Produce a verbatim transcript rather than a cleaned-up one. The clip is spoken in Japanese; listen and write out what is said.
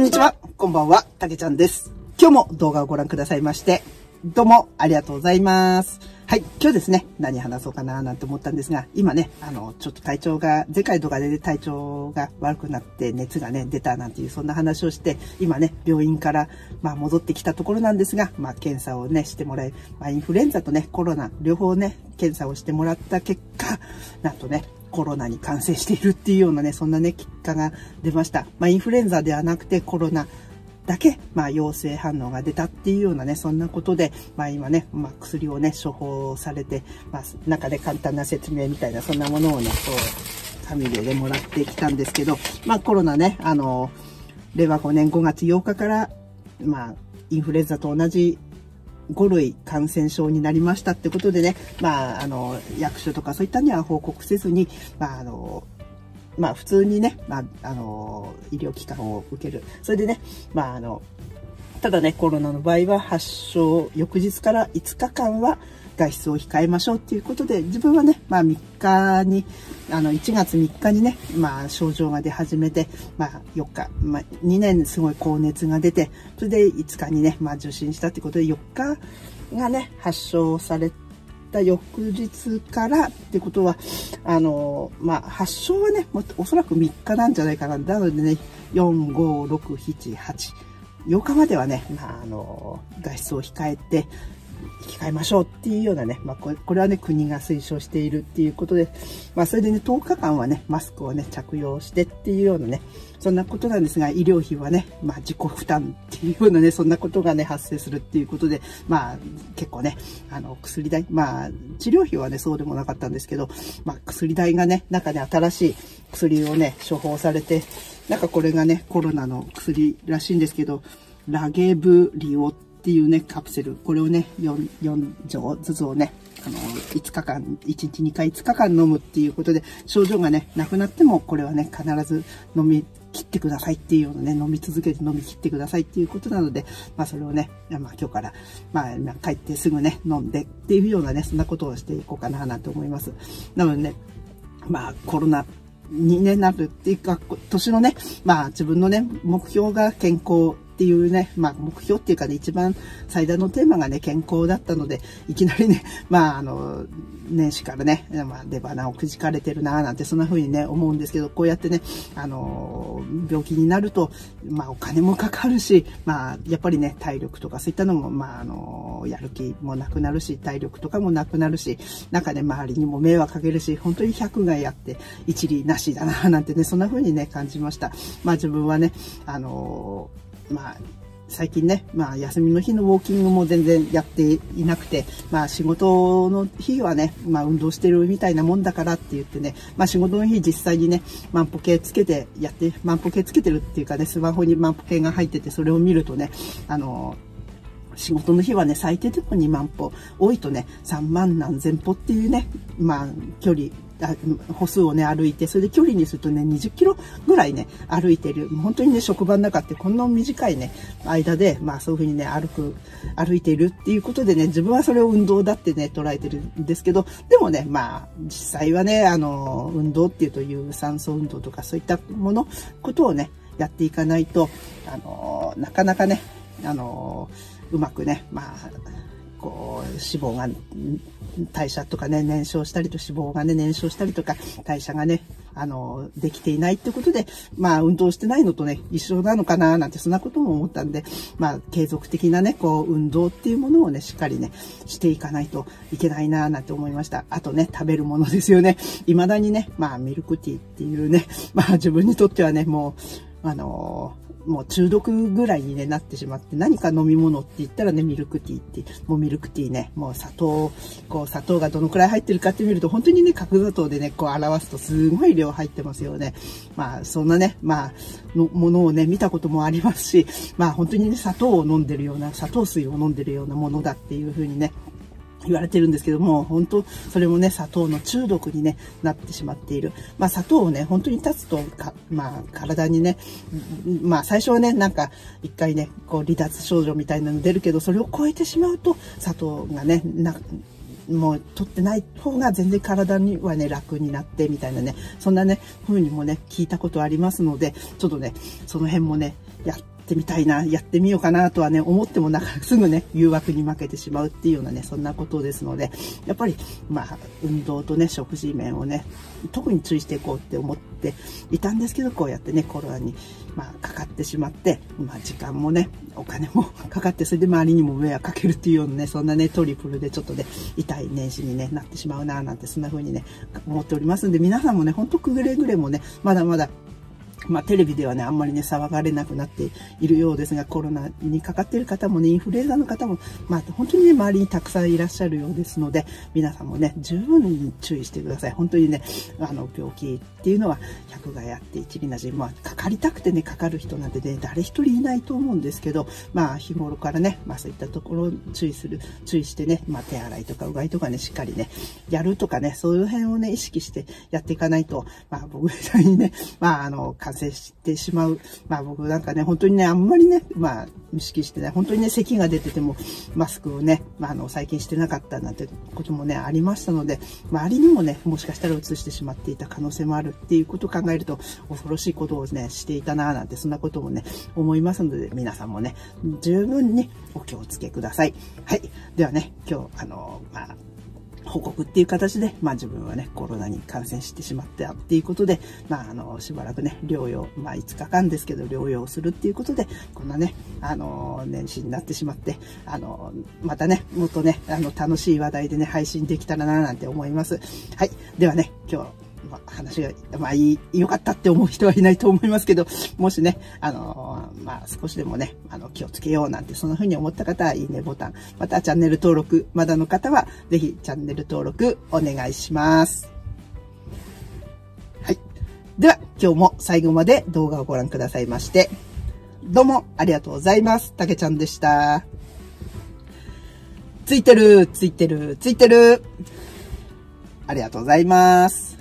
んにちは、こんばんは、たけちゃんです。今日も動画をご覧くださいまして、どうもありがとうございます。はい、今日ですね、何話そうかななんて思ったんですが、今ね、あの、ちょっと体調が、前回動画で体調が悪くなって熱がね、出たなんていう、そんな話をして、今ね、病院から、まあ戻ってきたところなんですが、まあ検査をね、してもらい、まあインフルエンザとね、コロナ、両方ね、検査をしてもらった結果、なんとね、コロナに感染しているっていうようなね、そんなね、結果が出ました。まあ、インフルエンザではなくてコロナだけ、まあ、陽性反応が出たっていうようなね、そんなことで、まあ、今ね、まあ、薬をね、処方されて、まあ、中で簡単な説明みたいな、そんなものをね、こう、紙でね、もらってきたんですけど、まあ、コロナね、あの、れいわごねんごがつようかから、まあ、インフルエンザと同じごるい感染症になりましたってことでね、まあ、あの、役所とかそういったには報告せずに、まあ、あの、まあ、普通にね、まあ、あの、医療機関を受ける。それでね、まあ、あの、ただね、コロナの場合は発症翌日からいつかかんは外出を控えましょうっていうことで、自分はね、まあみっかに、あの、いちがつみっかにね、まあ症状が出始めて、まあよっか、まあにねんすごい高熱が出て、それでいつかにね、まあ受診したってことでよっかがね、発症された翌日からってことは、あの、まあ発症はね、おそらくみっかなんじゃないかな。なのでね、よん、ご、ろく、しち、はち、ようかまではね、まあ、あの、外出を控えて、控えましょうっていうようなね、まあ、これ、これはね、国が推奨しているっていうことで、まあ、それでね、とおかかんはね、マスクをね、着用してっていうようなね、そんなことなんですが、医療費はね、まあ、自己負担っていうようなね、そんなことがね、発生するっていうことで、まあ、結構ね、あの、薬代、まあ、治療費はね、そうでもなかったんですけど、まあ、薬代がね、中で新しい薬をね、処方されて、なんかこれがね、コロナの薬らしいんですけど、ラゲブリオっていうね、カプセル、これをね、よん、よんじょうずつをね、あの、いつかかん、いちにちにかいいつかかん飲むっていうことで、症状がね、なくなっても、これはね、必ず飲み切ってくださいっていうようなね、飲み続けて飲み切ってくださいっていうことなので、まあそれをね、まあ今日から、まあ帰ってすぐね、飲んでっていうようなね、そんなことをしていこうかななんて思います。なのでね、まあコロナ、にね、なるっていうか、年のね、まあ自分のね、目標が健康っていうね、まあ目標っていうかね、一番最大のテーマがね、健康だったので、いきなりね、まああの、年始からね、まあ出花をくじかれてるなぁなんてそんな風にね、思うんですけど、こうやってね、あの、病気になると、まあお金もかかるし、まあやっぱりね、体力とかそういったのも、まああの、やる気もなくなるし、体力とかもなくなるし、なんかね、周りにも迷惑かけるし、本当に百害あって一理なしだなぁなんてね、そんな風にね、感じました。まあ自分はね、あの、まあ、最近ね、まあ、休みの日のウォーキングも全然やっていなくて、まあ、仕事の日はね、まあ、運動してるみたいなもんだからって言ってね、まあ、仕事の日実際にね、万歩計つけてやって、万歩計つけてるっていうかね、スマホに万歩計が入ってて、それを見るとね、あの、仕事の日はね、最低でもにまんぽ、多いとね、さんまんなんぜんぽっていうね、まあ、距離、歩数をね、歩いて、それで距離にするとね、にじゅっキロぐらいね、歩いてる。本当にね、職場の中ってこんな短いね、間で、まあそういうふうにね、歩く、歩いているっていうことでね、自分はそれを運動だってね、捉えてるんですけど、でもね、まあ、実際はね、あの、運動っていうと有酸素運動とかそういったもの、ことをね、やっていかないと、あの、なかなかね、あの、うまくね、まあ、こう、脂肪が、代謝とかね、燃焼したりと脂肪がね、燃焼したりとか、代謝がね、あの、できていないってことで、まあ、運動してないのとね、一緒なのかな、なんて、そんなことも思ったんで、まあ、継続的なね、こう、運動っていうものをね、しっかりね、していかないといけないな、なんて思いました。あとね、食べるものですよね。未だにね、まあ、ミルクティーっていうね、まあ、自分にとってはね、もう、あのー、もう中毒ぐらいに、ね、なってしまって、何か飲み物って言ったらね、ミルクティーって、もうミルクティーね、もう砂糖、こう砂糖がどのくらい入ってるかって見ると、本当にね、角砂糖でね、こう表すとすごい量入ってますよね。まあ、そんなね、まあ、のものをね、見たこともありますし、まあ本当にね、砂糖を飲んでるような、砂糖水を飲んでるようなものだっていうふうにね、言われてるんですけども、本当、それもね、砂糖の中毒に、ね、なってしまっている。まあ、砂糖をね、本当に断つとか、まあ、体にね、まあ、最初はね、なんか、一回ね、こう、離脱症状みたいなの出るけど、それを超えてしまうと、砂糖がね、な、もう取ってない方が全然体にはね楽になってみたいなね、そんなね風にもね聞いたことありますので、ちょっとねその辺もねやってみたいな、やってみようかなとはね、思ってもなかなかすぐね、誘惑に負けてしまうっていうようなね、そんなことですので、やっぱり、まあ、運動とね、食事面をね、特に注意していこうって思っていたんですけど、こうやってね、コロナに、まあ、かかってしまって、まあ、時間もね、お金もかかって、それで周りにも迷惑かけるっていうようなね、そんなね、トリプルでちょっとね、痛い年始に、ね、なってしまうなぁなんて、そんな風にね、思っておりますんで、皆さんもね、ほんとくれぐれもね、まだまだ、まあテレビではね、あんまりね、騒がれなくなっているようですが、コロナにかかっている方もね、インフルエンザの方も、まあ本当にね、周りにたくさんいらっしゃるようですので、皆さんもね、十分に注意してください。本当にね、あの、病気っていうのは、百がやって一理なし、まあ、かかりたくてね、かかる人なんてね、誰一人いないと思うんですけど、まあ日頃からね、まあそういったところを注意する、注意してね、まあ手洗いとかうがいとかね、しっかりね、やるとかね、そういう辺をね、意識してやっていかないと、まあ僕みたいにね、まああの、感染してしまう。まあ僕なんかね、本当にね、あんまりね、まあ意識してね、本当にね、咳が出てても、マスクをね、まああの、最近してなかったなんてこともね、ありましたので、周りにもね、もしかしたら移してしまっていた可能性もあるっていうことを考えると、恐ろしいことをね、していたなぁなんて、そんなこともね、思いますので、皆さんもね、十分にお気をつけください。はい。ではね、今日、あの、まあ、報告っていう形で、まあ自分はね、コロナに感染してしまったっていうことで、まああの、しばらくね、療養、まあいつかかんですけど、療養するっていうことで、こんなね、あの、年始になってしまって、あの、またね、もっとね、あの、楽しい話題でね、配信できたらな、なんて思います。はい。ではね、今日、まあ、話が、まあ、いい、良かったって思う人はいないと思いますけど、もしね、あのー、まあ、少しでもね、あの、気をつけようなんて、そんな風に思った方は、いいねボタン、またチャンネル登録、まだの方は、ぜひチャンネル登録お願いします。はい。では、今日も最後まで動画をご覧くださいまして、どうもありがとうございます。たけちゃんでした。ついてる、ついてる、ついてる。ありがとうございます。